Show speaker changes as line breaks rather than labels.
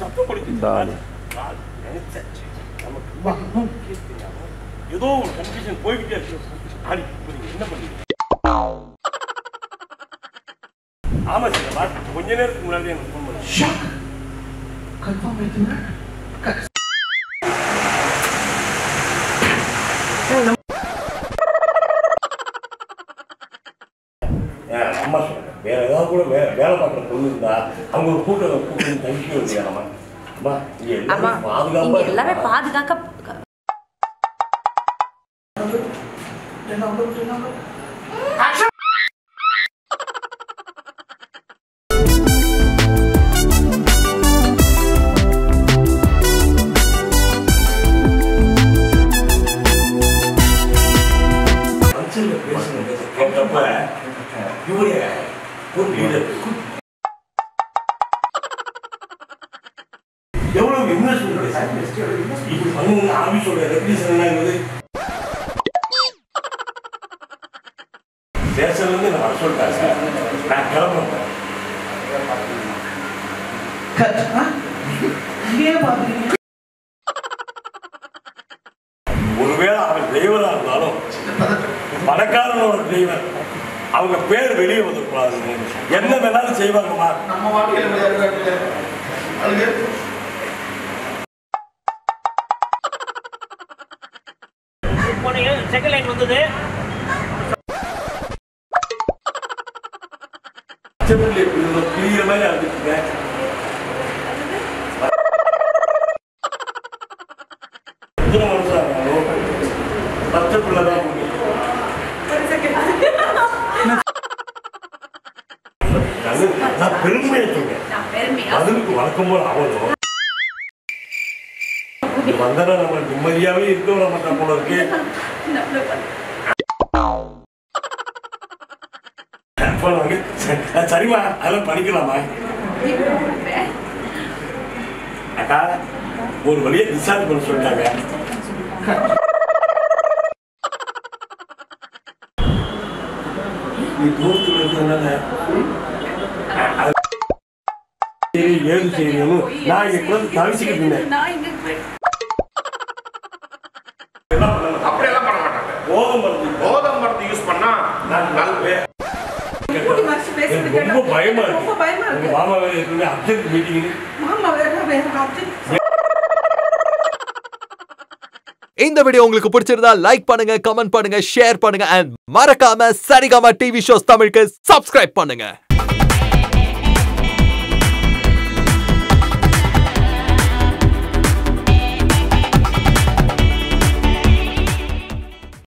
சத்தம் கொடுக்குது. ஏதோ ஒரு கன்ஃபியூஷன் போய்கிட்டே இருக்கு. ஆடி என்ன பண்ணுறீங்க? ஆமா சார், கொஞ்ச நேரத்துக்கு முன்னாடி எனக்கு ஃபோன் பண்ணேன்.
கன்ஃபார்ம் ஆயிடுங்க.
அம்மா சொல்றேன், வேற ஏதாவது கூட வேலை பார்க்குற பொண்ணு இருந்தா அவங்க ஒரு கூட்டம் தங்கி வருதுமா. அம்மா இங்க எல்லாமே பாதுகாக்க எவ்வளவு இன்வெஸ்ட்மெண்ட் சார் இப்படி பண்ணுங்க. ஆபீஸோட ரெப்ரசன்ட் என்ன ஸ்டேஷன்லேருந்து நான் வர சொல்லிட்டேன் சார். நான் கிளம்புறேன். ஒருவேளை அவன் டிரைவரா இருந்தாலும் பணக்காரனோட டிரைவர், அவங்க பேர் வெளியே வந்துக்கூடாது. என்ன வேணாலும் செய்வாங்கம்மா. நம்ம வாழ்க்கையில் செகண்ட் லைன் வந்தது. கிளியர் மாதிரி அனுப்பிச்சுங்க. எத்தனை வருஷம் பச்சை பிள்ளைதான் நான் பெருமையை சொல்றேன். அதுக்கு வழக்கம் போல ஆகணும். வந்தா நம்ம நிம்மதியாவே இருக்க விட மாட்டோம் போல இருக்கு. சரிமா, அதெல்லாம் படிக்கலாமா? அக்கா ஒரு வழியா டிஸ்சார்ஜ் பண்ண சொல்லிட்டாங்க. நீ தூரத்தில் இருக்கிறதுனால ஏது செய்யணும். நான் இங்க கூட தவிச்சுக்கிட்டு இருந்தேன். அப்படியெல்லாம் பண்ண மாட்டாங்க. போதம் மருந்து யூஸ் பண்ணா ரொம்ப பயமா இருக்கு. மாமா வேற இருக்கு, அர்ஜென்ட் மீட்டிங்.
இந்த வீடியோ உங்களுக்கு பிடிச்சிருந்தா லைக் பண்ணுங்க, கமெண்ட் பண்ணுங்க, ஷேர் பண்ணுங்க and மறக்காம சரிகமா டிவி ஷோஸ் தமிழுக்கு சப்ஸ்கிரைப் பண்ணுங்க.